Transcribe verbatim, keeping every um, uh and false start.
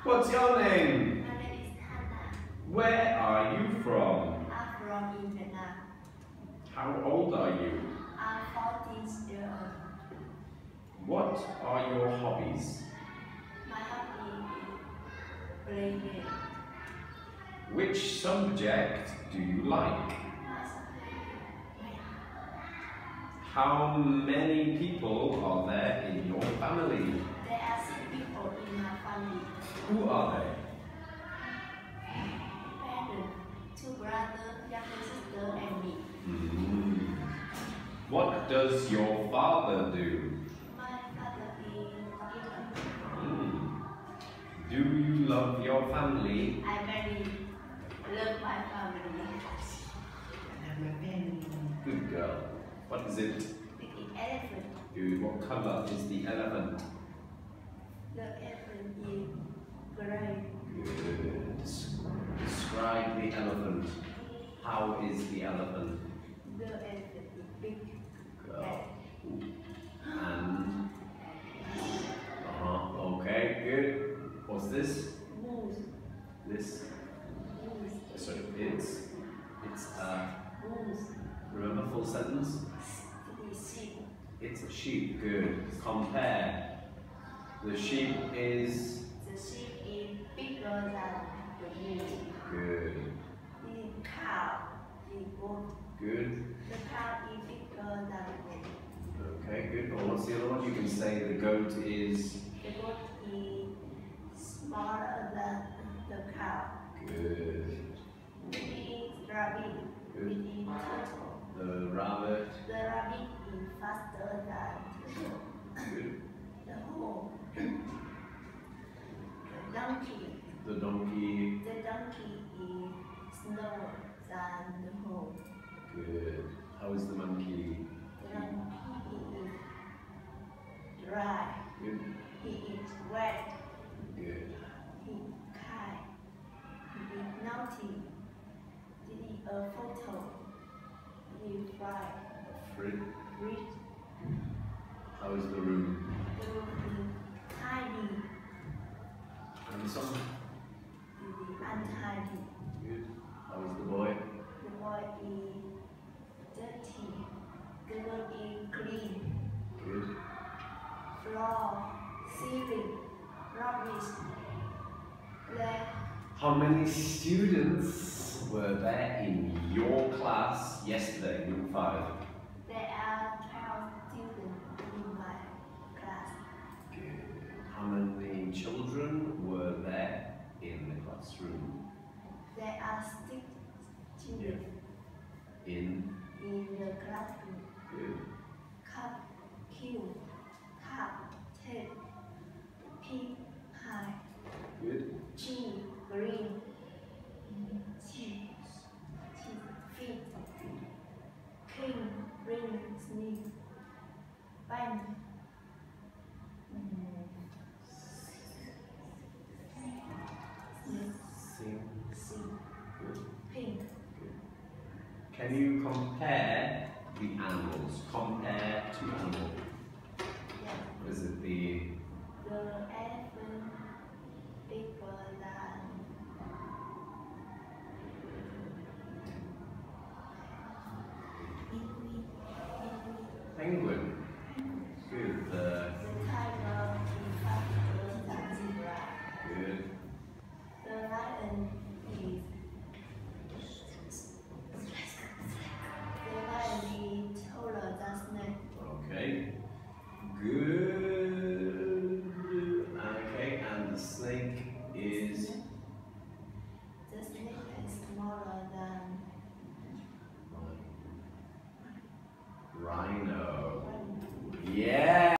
What's your name? My name is Hannah. Where are you from? I'm from Vietnam. How old are you? I'm fourteen years old. What are your hobbies? My hobby is playing game. Which subject do you like? My subject is math. How many people are there in your family? There are six people in my family. Who are they? Parents, two brothers, younger sister, and me. Mm. What does your father do? My father is doctor. Mm. Do you love your family? I very love my family. Good girl. What is it? The elephant. Good. What color is the elephant? The elephant is gray. Good. Describe the elephant. How is the elephant? The elephant is big. Girl. And uh-huh. Okay, good. What's this? Moose. This. Moose. So it's it's a Moose. remember full sentence? The sheep. It's a sheep. Good. Compare. The sheep is The sheep is bigger than the moose. good. The cow is goat. Good. The cow is bigger than the goat. Okay, good. Or what's the other one? You can say the goat is The goat is smaller than the cow. good. It is rabbit. Good. It is turtle. The rabbit. The rabbit is faster than the goat. Good. The horse. The donkey. The donkey. The donkey is slower than the horse. Good. How is the monkey? The donkey is dry. Good. He is wet. Good. He is kind. He is naughty. He is a photo. He is fried. Frid. Rich. How is the room? The room is tiny. And the song? He is untidy. Good. How is the boy? The boy is dirty. The girl is clean. Good. Floor, ceiling, rubbish. There, How many students were there in your class yesterday, group five? there are twelve students in my class. Good. How many children were there in the classroom? There are six children In in the classroom. good. Cup, Q, cup, tape, pink, high, Good. G, green, cheese, cheese, feet, king, ring, sneeze, bang, Sing. C, Good. pink. Can you compare the animals? Compare to animals. Yeah. Is it the The elephant bigger than penguin? Good. The the tiger is faster than zebra. good. The lion is the lion is taller than snake. Okay. Good. Okay. And the snake is The snake is smaller than rhino. one. Yeah.